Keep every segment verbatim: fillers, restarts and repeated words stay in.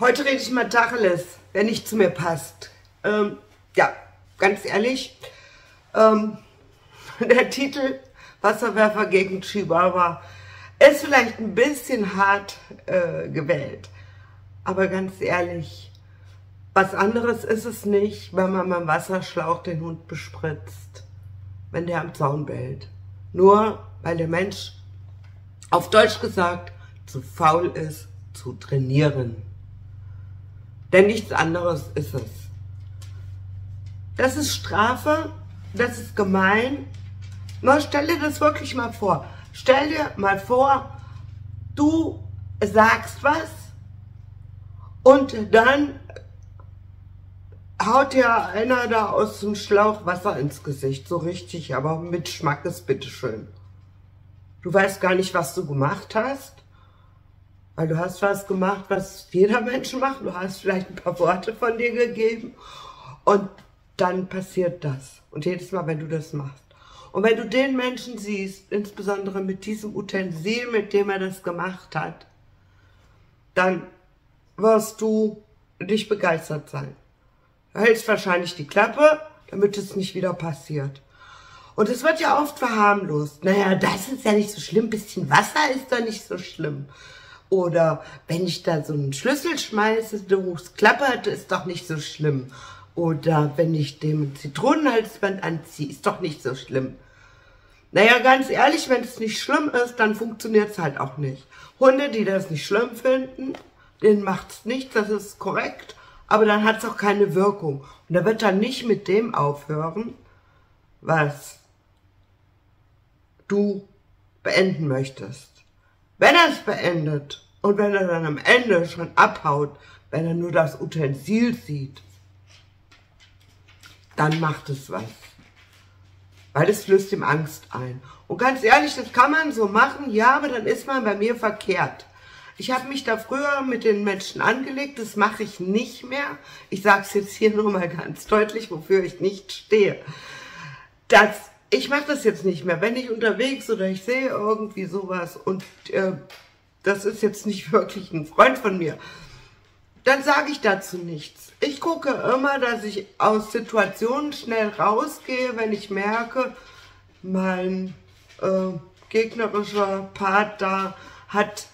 Heute rede ich mal Tacheles, wer nicht zu mir passt. Ähm, ja, ganz ehrlich, ähm, der Titel Wasserwerfer gegen Chihuahua ist vielleicht ein bisschen hart äh, gewählt. Aber ganz ehrlich, was anderes ist es nicht, wenn man mit dem Wasserschlauch den Hund bespritzt, wenn der am Zaun bellt. Nur weil der Mensch, auf Deutsch gesagt, zu faul ist, zu trainieren. Denn nichts anderes ist es. Das ist Strafe, das ist gemein. Na, stell dir das wirklich mal vor. Stell dir mal vor, du sagst was und dann haut dir einer da aus dem Schlauch Wasser ins Gesicht. So richtig, aber mit Schmackes, bitteschön. Du weißt gar nicht, was du gemacht hast. Weil du hast was gemacht, was jeder Mensch macht. Du hast vielleicht ein paar Worte von dir gegeben. Und dann passiert das. Und jedes Mal, wenn du das machst. Und wenn du den Menschen siehst, insbesondere mit diesem Utensil, mit dem er das gemacht hat, dann wirst du nicht begeistert sein. Du hältst wahrscheinlich die Klappe, damit es nicht wieder passiert. Und es wird ja oft verharmlost. Naja, das ist ja nicht so schlimm. Ein bisschen Wasser ist doch nicht so schlimm. Oder wenn ich da so einen Schlüssel schmeiße, durchs klappert, ist doch nicht so schlimm. Oder wenn ich dem Zitronenhalsband anziehe, ist doch nicht so schlimm. Naja, ganz ehrlich, wenn es nicht schlimm ist, dann funktioniert es halt auch nicht. Hunde, die das nicht schlimm finden, denen macht es nichts, das ist korrekt, aber dann hat es auch keine Wirkung. Und er wird dann nicht mit dem aufhören, was du beenden möchtest. Wenn er es beendet und wenn er dann am Ende schon abhaut, wenn er nur das Utensil sieht, dann macht es was. Weil es flößt ihm Angst ein. Und ganz ehrlich, das kann man so machen, ja, aber dann ist man bei mir verkehrt. Ich habe mich da früher mit den Menschen angelegt, das mache ich nicht mehr. Ich sage es jetzt hier nur mal ganz deutlich, wofür ich nicht stehe. Das Ich mache das jetzt nicht mehr. Wenn ich unterwegs oder ich sehe irgendwie sowas und äh, das ist jetzt nicht wirklich ein Freund von mir, dann sage ich dazu nichts. Ich gucke immer, dass ich aus Situationen schnell rausgehe, wenn ich merke, mein äh, gegnerischer Part da hat,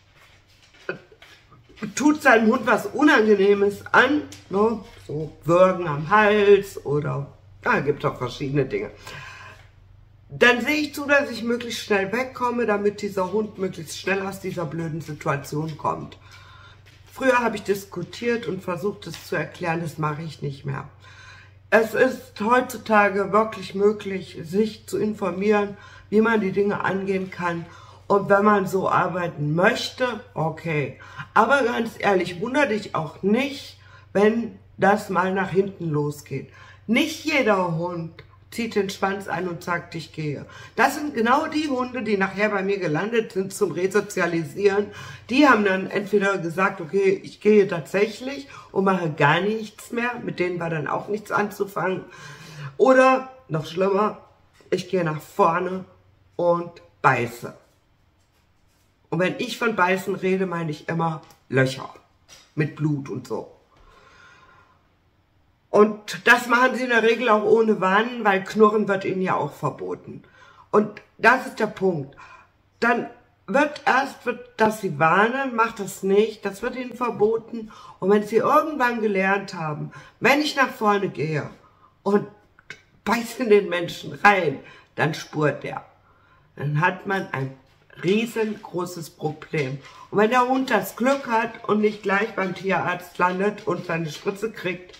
äh, tut seinem Hund was Unangenehmes an, ne? So Würgen am Hals oder, da gibt es auch verschiedene Dinge. Dann sehe ich zu, dass ich möglichst schnell wegkomme, damit dieser Hund möglichst schnell aus dieser blöden Situation kommt. Früher habe ich diskutiert und versucht, es zu erklären, das mache ich nicht mehr. Es ist heutzutage wirklich möglich, sich zu informieren, wie man die Dinge angehen kann. Und wenn man so arbeiten möchte, okay. Aber ganz ehrlich, wundere dich auch nicht, wenn das mal nach hinten losgeht. Nicht jeder Hund zieht den Schwanz ein und sagt, ich gehe. Das sind genau die Hunde, die nachher bei mir gelandet sind zum Resozialisieren. Die haben dann entweder gesagt, okay, ich gehe tatsächlich und mache gar nichts mehr. Mit denen war dann auch nichts anzufangen. Oder, noch schlimmer, ich gehe nach vorne und beiße. Und wenn ich von beißen rede, meine ich immer Löcher mit Blut und so. Und das machen sie in der Regel auch ohne Warnen, weil Knurren wird ihnen ja auch verboten. Und das ist der Punkt. Dann wird erst, wird, dass sie warnen, macht das nicht, das wird ihnen verboten. Und wenn sie irgendwann gelernt haben, wenn ich nach vorne gehe und beiße in den Menschen rein, dann spurt der. Dann hat man ein riesengroßes Problem. Und wenn der Hund das Glück hat und nicht gleich beim Tierarzt landet und seine Spritze kriegt,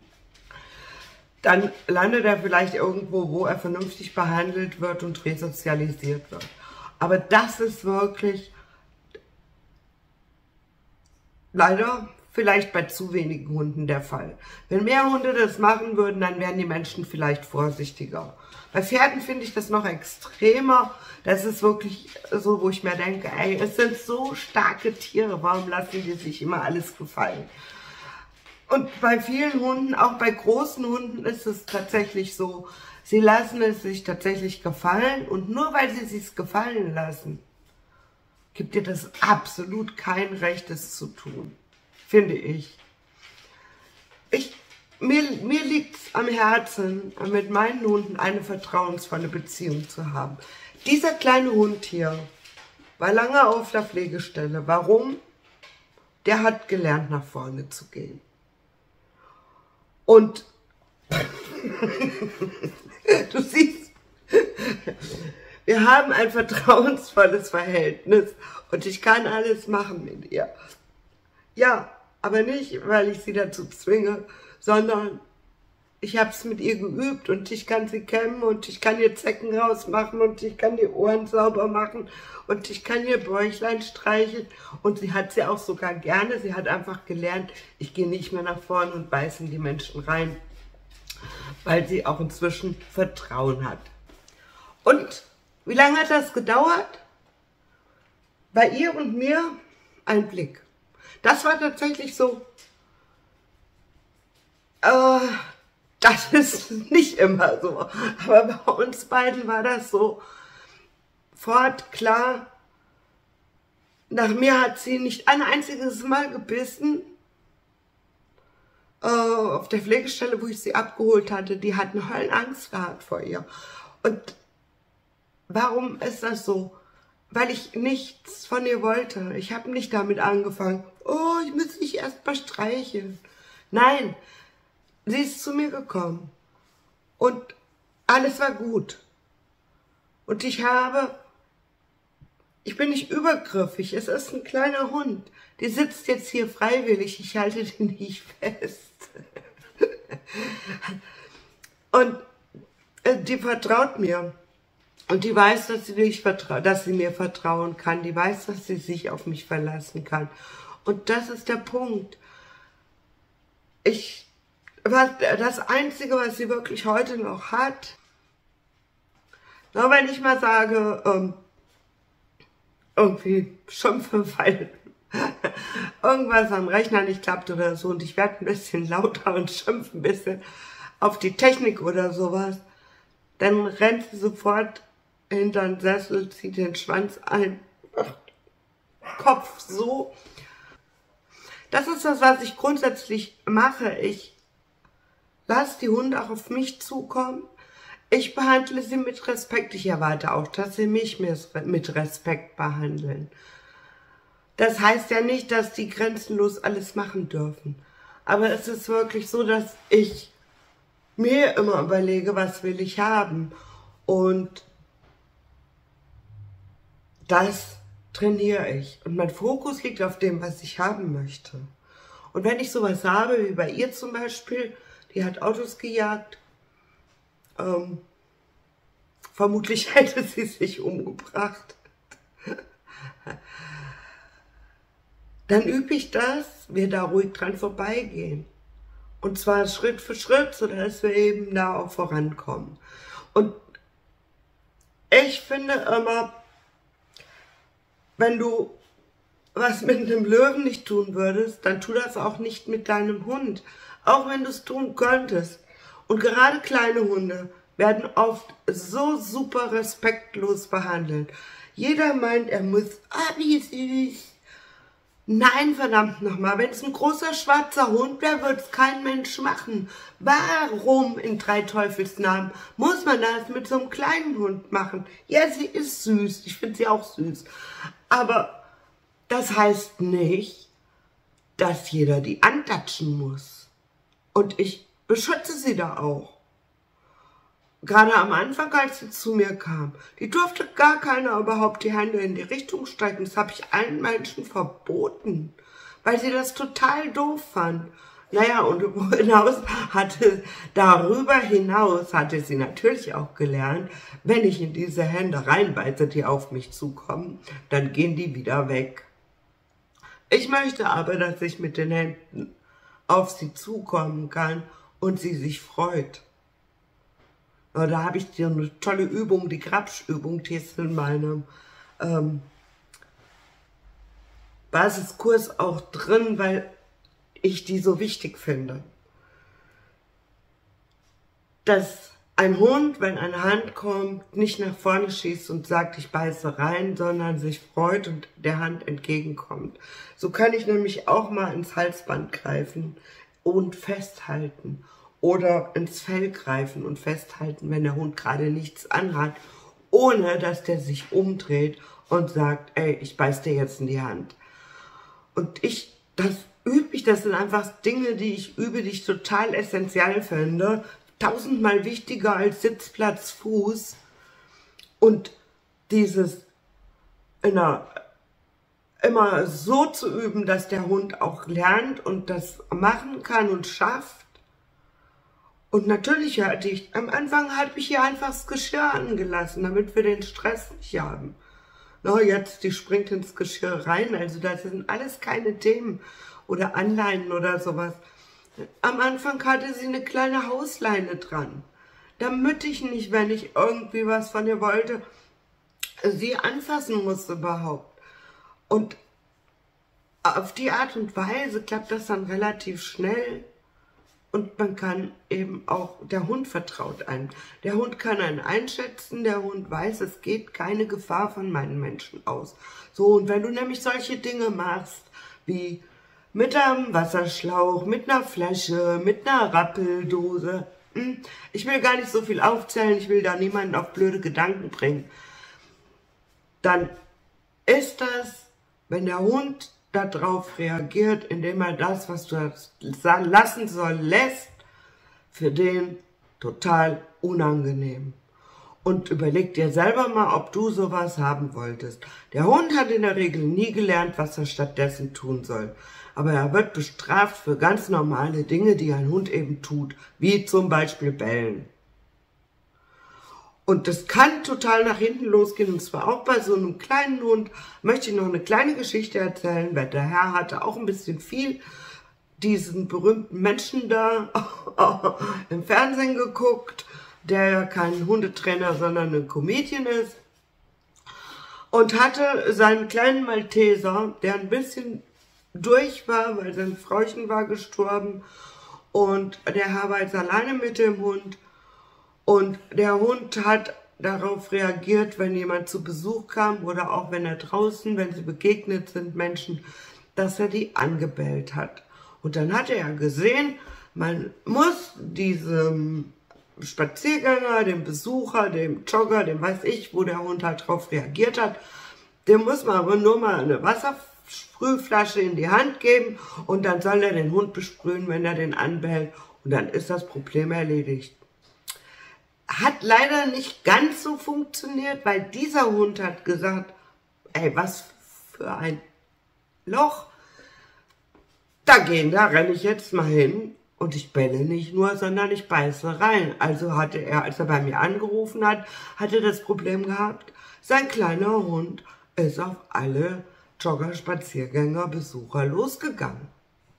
dann landet er vielleicht irgendwo, wo er vernünftig behandelt wird und resozialisiert wird. Aber das ist wirklich leider vielleicht bei zu wenigen Hunden der Fall. Wenn mehr Hunde das machen würden, dann wären die Menschen vielleicht vorsichtiger. Bei Pferden finde ich das noch extremer. Das ist wirklich so, wo ich mir denke, ey, es sind so starke Tiere, warum lassen die sich immer alles gefallen? Und bei vielen Hunden, auch bei großen Hunden, ist es tatsächlich so, sie lassen es sich tatsächlich gefallen und nur weil sie es sich gefallen lassen, gibt dir das absolut kein Recht, es zu tun. finde ich. ich mir mir liegt es am Herzen, mit meinen Hunden eine vertrauensvolle Beziehung zu haben. Dieser kleine Hund hier war lange auf der Pflegestelle. Warum? Der hat gelernt, nach vorne zu gehen. Und du siehst, wir haben ein vertrauensvolles Verhältnis und ich kann alles machen mit ihr. Ja, aber nicht, weil ich sie dazu zwinge, sondern ich habe es mit ihr geübt und ich kann sie kämmen und ich kann ihr Zecken rausmachen und ich kann die Ohren sauber machen und ich kann ihr Bäuchlein streicheln und sie hat sie auch sogar gerne. Sie hat einfach gelernt, ich gehe nicht mehr nach vorne und beiße in die Menschen rein, weil sie auch inzwischen Vertrauen hat. Und wie lange hat das gedauert? Bei ihr und mir ein Blick. Das war tatsächlich so, äh, das ist nicht immer so, aber bei uns beiden war das so, fort, klar, nach mir hat sie nicht ein einziges Mal gebissen, äh, auf der Pflegestelle, wo ich sie abgeholt hatte, die hat eine Höllenangst gehabt vor ihr. Und warum ist das so? Weil ich nichts von ihr wollte. Ich habe nicht damit angefangen, oh, ich muss dich erst mal streicheln. Nein, sie ist zu mir gekommen und alles war gut. Und ich habe, ich bin nicht übergriffig, es ist ein kleiner Hund. Die sitzt jetzt hier freiwillig, ich halte den nicht fest. Und äh, die vertraut mir. Und die weiß, dass sie, mich vertra dass sie mir vertrauen kann. Die weiß, dass sie sich auf mich verlassen kann. Und das ist der Punkt. Ich, was, das Einzige, was sie wirklich heute noch hat, na, wenn ich mal sage, ähm, irgendwie schimpfe, weil irgendwas am Rechner nicht klappt oder so und ich werde ein bisschen lauter und schimpfe ein bisschen auf die Technik oder sowas, dann rennt sie sofort hinter den Sessel, zieht den Schwanz ein, Kopf so. Das ist das, was ich grundsätzlich mache. Ich lasse die Hunde auch auf mich zukommen. Ich behandle sie mit Respekt. Ich erwarte auch, dass sie mich mit Respekt behandeln. Das heißt ja nicht, dass die grenzenlos alles machen dürfen. Aber es ist wirklich so, dass ich mir immer überlege, was will ich haben. Und das trainiere ich. Und mein Fokus liegt auf dem, was ich haben möchte. Und wenn ich sowas habe, wie bei ihr zum Beispiel, die hat Autos gejagt, ähm, vermutlich hätte sie sich umgebracht, dann übe ich das, wir da ruhig dran vorbeigehen. Und zwar Schritt für Schritt, sodass wir eben da auch vorankommen. Und ich finde immer, wenn du was mit einem Löwen nicht tun würdest, dann tu das auch nicht mit deinem Hund. Auch wenn du es tun könntest. Und gerade kleine Hunde werden oft so super respektlos behandelt. Jeder meint, er muss, ah, wie süß. Nein, verdammt nochmal, wenn es ein großer schwarzer Hund wäre, würde es kein Mensch machen. Warum in drei Teufelsnamen muss man das mit so einem kleinen Hund machen? Ja, sie ist süß, ich finde sie auch süß. Aber das heißt nicht, dass jeder die antatschen muss. Und ich beschütze sie da auch. Gerade am Anfang, als sie zu mir kam, die durfte gar keiner überhaupt die Hände in die Richtung strecken. Das habe ich allen Menschen verboten, weil sie das total doof fand. Naja, und hinaus hatte, darüber hinaus hatte sie natürlich auch gelernt, wenn ich in diese Hände reinbeiße, die auf mich zukommen, dann gehen die wieder weg. Ich möchte aber, dass ich mit den Händen auf sie zukommen kann und sie sich freut. Da habe ich dir eine tolle Übung, die Grapschübung, die ist in meinem ähm, Basiskurs auch drin, weil ich die so wichtig finde. Das ein Hund, wenn eine Hand kommt, nicht nach vorne schießt und sagt, ich beiße rein, sondern sich freut und der Hand entgegenkommt. So kann ich nämlich auch mal ins Halsband greifen und festhalten oder ins Fell greifen und festhalten, wenn der Hund gerade nichts anhat, ohne dass der sich umdreht und sagt, ey, ich beiß dir jetzt in die Hand. Und ich, das übe ich, das sind einfach Dinge, die ich übe, die ich total essentiell finde, tausendmal wichtiger als Sitzplatz, Fuß. Und dieses immer, immer so zu üben, dass der Hund auch lernt und das machen kann und schafft. Und natürlich hatte ich, am Anfang habe ich hier einfach das Geschirr angelassen, damit wir den Stress nicht haben. No, jetzt, die springt ins Geschirr rein, also das sind alles keine Themen oder Anleihen oder sowas. Am Anfang hatte sie eine kleine Hausleine dran, damit ich nicht, wenn ich irgendwie was von ihr wollte, sie anfassen musste überhaupt. Und auf die Art und Weise klappt das dann relativ schnell und man kann eben auch, der Hund vertraut einem. Der Hund kann einen einschätzen, der Hund weiß, es geht keine Gefahr von meinen Menschen aus. So, und wenn du nämlich solche Dinge machst, wie mit einem Wasserschlauch, mit einer Flasche, mit einer Rappeldose. Ich will gar nicht so viel aufzählen, ich will da niemanden auf blöde Gedanken bringen. Dann ist das, wenn der Hund darauf reagiert, indem er das, was du lassen soll, lässt, für den total unangenehm. Und überleg dir selber mal, ob du sowas haben wolltest. Der Hund hat in der Regel nie gelernt, was er stattdessen tun soll. Aber er wird bestraft für ganz normale Dinge, die ein Hund eben tut, wie zum Beispiel bellen. Und das kann total nach hinten losgehen, und zwar auch bei so einem kleinen Hund. Möchte ich noch eine kleine Geschichte erzählen, weil der Herr hatte auch ein bisschen viel diesen berühmten Menschen da im Fernsehen geguckt, der ja kein Hundetrainer, sondern ein Comedian ist. Und hatte seinen kleinen Malteser, der ein bisschen durch war, weil sein Frauchen war gestorben und der Herr war jetzt alleine mit dem Hund und der Hund hat darauf reagiert, wenn jemand zu Besuch kam oder auch wenn er draußen, wenn sie begegnet sind, Menschen, dass er die angebellt hat. Und dann hat er ja gesehen, man muss diesem Spaziergänger, dem Besucher, dem Jogger, dem weiß ich, wo der Hund halt drauf reagiert hat, dem muss man aber nur mal eine Wassersprühflasche in die Hand geben und dann soll er den Hund besprühen, wenn er den anbellt, und dann ist das Problem erledigt. Hat leider nicht ganz so funktioniert, weil dieser Hund hat gesagt, ey, was für ein Loch, da gehen, da renne ich jetzt mal hin und ich belle nicht nur, sondern ich beiße rein. Also hatte er, als er bei mir angerufen hat, hatte das Problem gehabt, sein kleiner Hund ist auf alle Jogger, Spaziergänger, Besucher losgegangen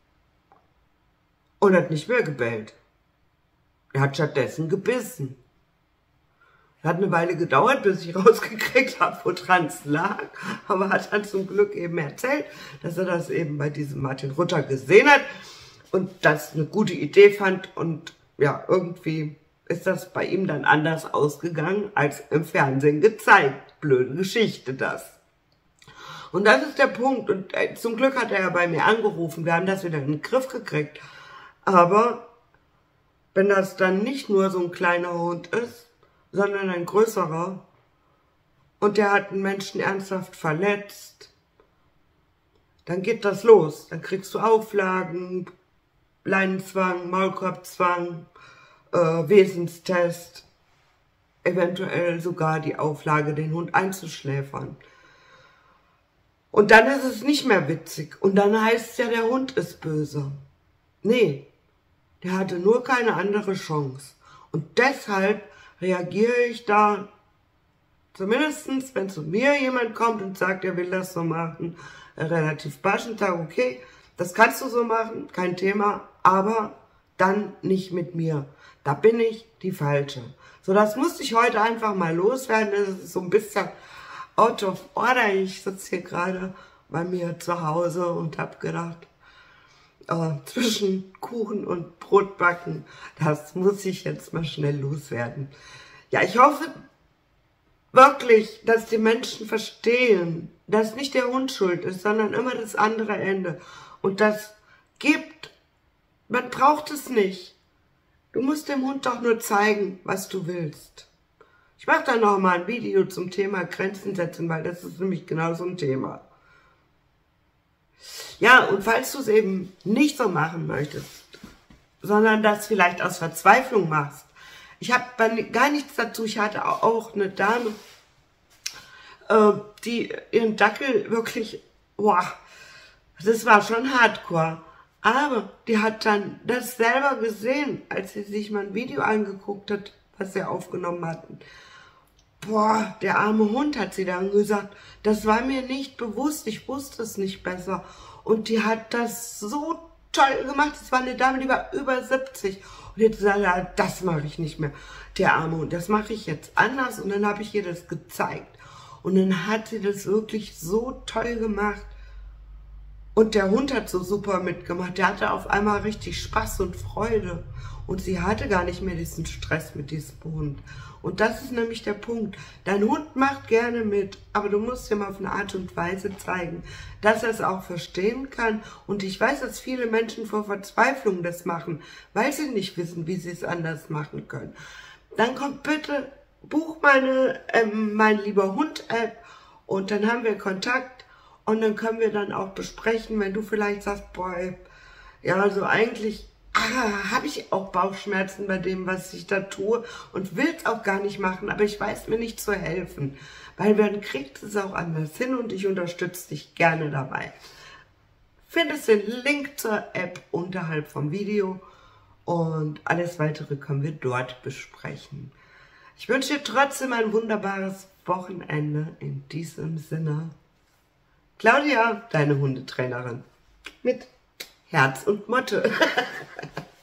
und hat nicht mehr gebellt. Er hat stattdessen gebissen. Hat eine Weile gedauert, bis ich rausgekriegt habe, woran es lag, aber hat dann zum Glück eben erzählt, dass er das eben bei diesem Martin Rutter gesehen hat und das eine gute Idee fand, und ja, irgendwie ist das bei ihm dann anders ausgegangen, als im Fernsehen gezeigt. Blöde Geschichte das. Und das ist der Punkt, und äh, zum Glück hat er ja bei mir angerufen, wir haben das wieder in den Griff gekriegt, aber wenn das dann nicht nur so ein kleiner Hund ist, sondern ein größerer, und der hat einen Menschen ernsthaft verletzt, dann geht das los. Dann kriegst du Auflagen, Leinenzwang, Maulkorbzwang, äh, Wesenstest, eventuell sogar die Auflage, den Hund einzuschläfern. Und dann ist es nicht mehr witzig. Und dann heißt es ja, der Hund ist böse. Nee, der hatte nur keine andere Chance. Und deshalb reagiere ich da, zumindest wenn zu mir jemand kommt und sagt, er will das so machen, relativ barsch und sage, okay, das kannst du so machen, kein Thema, aber dann nicht mit mir. Da bin ich die Falsche. So, das musste ich heute einfach mal loswerden. Das ist so ein bisschen out of order. Ich sitze hier gerade bei mir zu Hause und habe gedacht, äh, zwischen Kuchen und Brotbacken, das muss ich jetzt mal schnell loswerden. Ja, ich hoffe wirklich, dass die Menschen verstehen, dass nicht der Hund schuld ist, sondern immer das andere Ende. Und das gibt, man braucht es nicht. Du musst dem Hund doch nur zeigen, was du willst. Ich mache dann noch mal ein Video zum Thema Grenzen setzen, weil das ist nämlich genau so ein Thema. Ja, und falls du es eben nicht so machen möchtest, sondern das vielleicht aus Verzweiflung machst. Ich habe gar nichts dazu, ich hatte auch eine Dame, äh, die ihren Dackel wirklich, boah, das war schon hardcore. Aber die hat dann das selber gesehen, als sie sich mal ein Video angeguckt hat, was sie aufgenommen hatten. Boah, der arme Hund, hat sie dann gesagt, das war mir nicht bewusst, ich wusste es nicht besser. Und die hat das so toll gemacht, es war eine Dame, die war über siebzig. Und jetzt sagt er, das mache ich nicht mehr, der arme Hund, das mache ich jetzt anders. Und dann habe ich ihr das gezeigt. Und dann hat sie das wirklich so toll gemacht. Und der Hund hat so super mitgemacht. Der hatte auf einmal richtig Spaß und Freude. Und sie hatte gar nicht mehr diesen Stress mit diesem Hund. Und das ist nämlich der Punkt. Dein Hund macht gerne mit, aber du musst ihm auf eine Art und Weise zeigen, dass er es auch verstehen kann. Und ich weiß, dass viele Menschen vor Verzweiflung das machen, weil sie nicht wissen, wie sie es anders machen können. Dann kommt bitte, buch meine ähm, Mein lieber Hund-App und dann haben wir Kontakt. Und dann können wir dann auch besprechen, wenn du vielleicht sagst, boah, ja, also eigentlich ah, habe ich auch Bauchschmerzen bei dem, was ich da tue und will es auch gar nicht machen, aber ich weiß mir nicht zu helfen, weil man kriegt es auch anders hin und ich unterstütze dich gerne dabei. Findest den Link zur App unterhalb vom Video und alles weitere können wir dort besprechen. Ich wünsche dir trotzdem ein wunderbares Wochenende in diesem Sinne. Claudia, deine Hundetrainerin, mit Herz und Motte.